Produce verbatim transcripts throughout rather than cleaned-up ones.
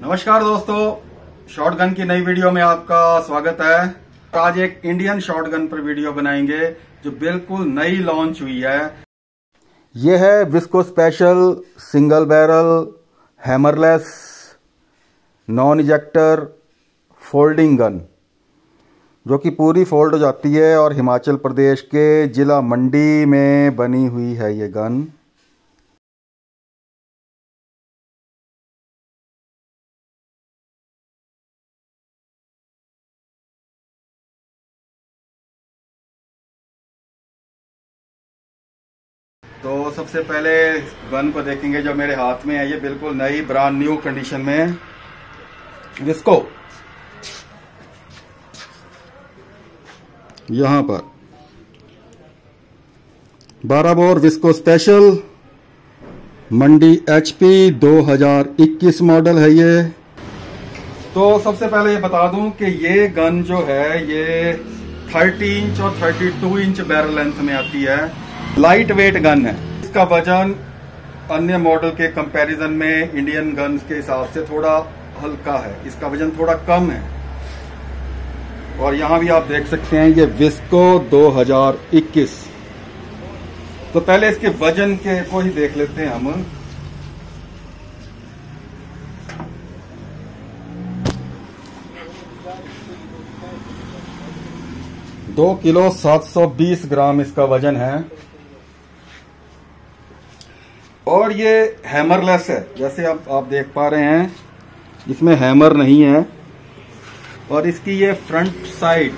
नमस्कार दोस्तों, शॉटगन की नई वीडियो में आपका स्वागत है। आज एक इंडियन शॉटगन पर वीडियो बनाएंगे जो बिल्कुल नई लॉन्च हुई है। यह है Visco special single barrel hammerless non ejector folding gun, जो कि पूरी फोल्ड हो जाती है और हिमाचल प्रदेश के जिला मंडी में बनी हुई है ये गन। तो सबसे पहले गन को देखेंगे जो मेरे हाथ में है। ये बिल्कुल नई ब्रांड न्यू कंडीशन में विस्को, यहां पर बारह bore Visco special Mandi HP दो हज़ार इक्कीस मॉडल है ये। तो सबसे पहले ये बता दूं कि ये गन जो है ये तीस इंच और बत्तीस इंच बैरल लेंथ में आती है। लाइट वेट गन है। इसका वजन अन्य मॉडल के कंपैरिजन में इंडियन गन्स के हिसाब से थोड़ा हल्का है, इसका वजन थोड़ा कम है। और यहां भी आप देख सकते हैं ये विस्को दो हज़ार इक्कीस। तो पहले इसके वजन के को ही देख लेते हैं हम। दो किलो सात सौ बीस ग्राम इसका वजन है। और ये हैमरलेस है, जैसे आप आप देख पा रहे हैं इसमें हैमर नहीं है। और इसकी ये फ्रंट साइड,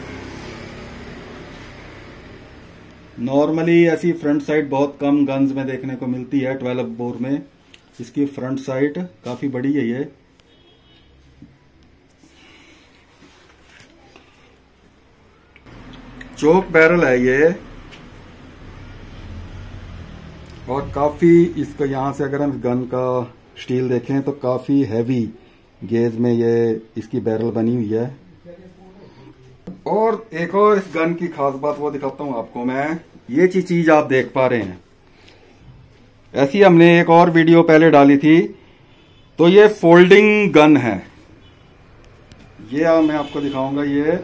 नॉर्मली ऐसी फ्रंट साइड बहुत कम गन्स में देखने को मिलती है। बारह बोर में इसकी फ्रंट साइड काफी बड़ी है। ये चोक बैरल है ये, और काफी इसका यहां से अगर हम गन का स्टील देखें तो काफी हैवी गेज में ये इसकी बैरल बनी हुई है। और एक और इस गन की खास बात वो दिखाता हूं आपको मैं। ये चीज आप देख पा रहे हैं, ऐसी हमने एक और वीडियो पहले डाली थी। तो ये फोल्डिंग गन है। ये मैं आपको दिखाऊंगा। ये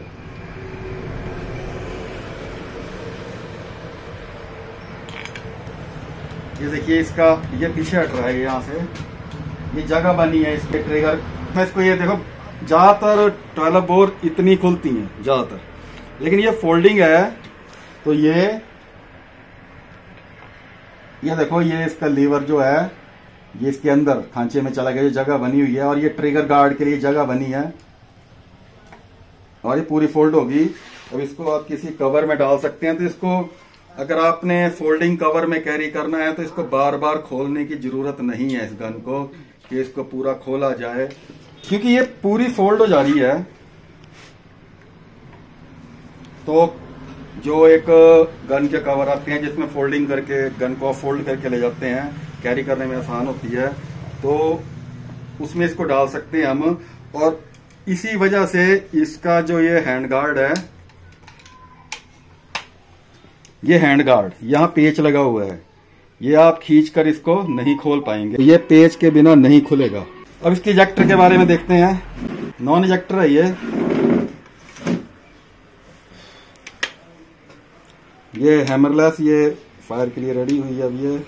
ये देखिए, इसका ये पीछे हट रहा है यहां से, ये जगह बनी है इसके ट्रिगर में। इसको ये देखो, ज्यादातर ट्वेल्व बोर इतनी खुलती हैं ज्यादातर, लेकिन ये फोल्डिंग है। तो ये ये देखो, ये इसका लीवर जो है ये इसके अंदर खांचे में चला गया, ये जगह बनी हुई है। और ये ट्रिगर गार्ड के लिए जगह बनी है और ये पूरी फोल्ड होगी। अब इसको आप किसी कवर में डाल सकते हैं। तो इसको अगर आपने फोल्डिंग कवर में कैरी करना है तो इसको बार बार खोलने की जरूरत नहीं है इस गन को, कि इसको पूरा खोला जाए, क्योंकि ये पूरी फोल्ड हो जा रही है। तो जो एक गन के कवर आते हैं जिसमें फोल्डिंग करके गन को फोल्ड करके ले जाते हैं, कैरी करने में आसान होती है, तो उसमें इसको डाल सकते हैं हम। और इसी वजह से इसका जो ये हैंड गार्ड है, ये हैंड गार्ड यहां पेच लगा हुआ है, ये आप खींचकर इसको नहीं खोल पाएंगे। ये पेच के बिना नहीं खुलेगा। अब इसके इजेक्टर के बारे में देखते हैं। नॉन इजेक्टर है ये। ये हैमरलेस, ये फायर के लिए रेडी हुई है। अब ये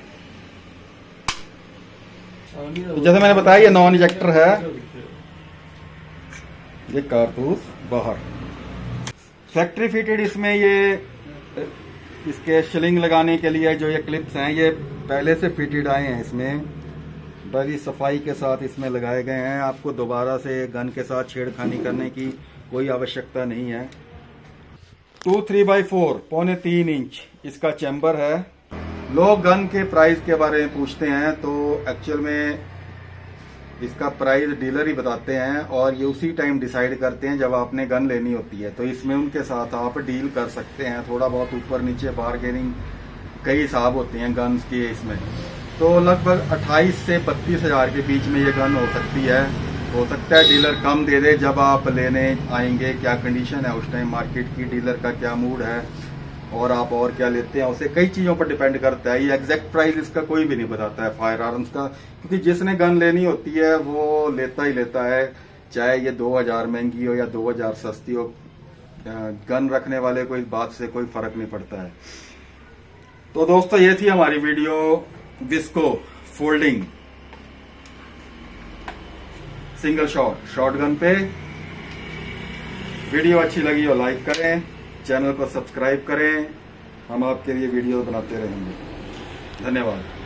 जैसे मैंने बताया ये नॉन इजेक्टर है। ये कारतूस बाहर फैक्ट्री फिटेड। इसमें ये इसके शिलिंग लगाने के लिए जो ये क्लिप्स हैं ये पहले से फिटेड आए हैं। इसमें बड़ी सफाई के साथ इसमें लगाए गए हैं। आपको दोबारा से गन के साथ छेड़खानी करने की कोई आवश्यकता नहीं है। टू थ्री बाई फोर पौने तीन इंच इसका चैम्बर है। लोग गन के प्राइस के बारे में पूछते हैं, तो एक्चुअल में इसका प्राइस डीलर ही बताते हैं और ये उसी टाइम डिसाइड करते हैं जब आपने गन लेनी होती है। तो इसमें उनके साथ आप डील कर सकते हैं, थोड़ा बहुत ऊपर नीचे बार्गेनिंग कई हिसाब होते हैं गन्स के इसमें। तो लगभग अट्ठाईस से बत्तीस हजार के बीच में ये गन हो सकती है। हो सकता है डीलर कम दे दे जब आप लेने आएंगे। क्या कंडीशन है उस टाइम मार्केट की, डीलर का क्या मूड है, और आप और क्या लेते हैं, उसे कई चीजों पर डिपेंड करता है। ये एग्जैक्ट प्राइस इसका कोई भी नहीं बताता है फायर आर्म्स का, क्योंकि जिसने गन लेनी होती है वो लेता ही लेता है, चाहे ये दो हजार महंगी हो या दो हजार सस्ती हो। गन रखने वाले को इस बात से कोई फर्क नहीं पड़ता है। तो दोस्तों ये थी हमारी video Visco folding single shot shotgun पे। वीडियो अच्छी लगी हो लाइक करें, चैनल को सब्सक्राइब करें, हम आपके लिए वीडियो बनाते रहेंगे। धन्यवाद।